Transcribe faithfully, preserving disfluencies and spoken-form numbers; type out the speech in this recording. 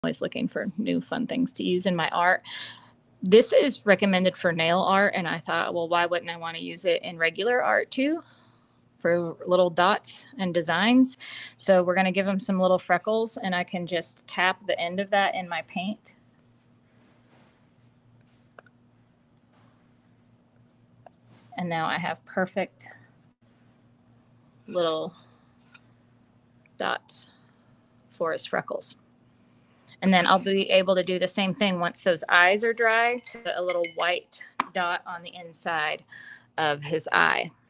always looking for new fun things to use in my art. This is recommended for nail art, and I thought, well, why wouldn't I want to use it in regular art too, for little dots and designs? So we're going to give them some little freckles, and I can just tap the end of that in my paint. And now I have perfect little dots for his freckles. And then I'll be able to do the same thing once those eyes are dry, a little white dot on the inside of his eye.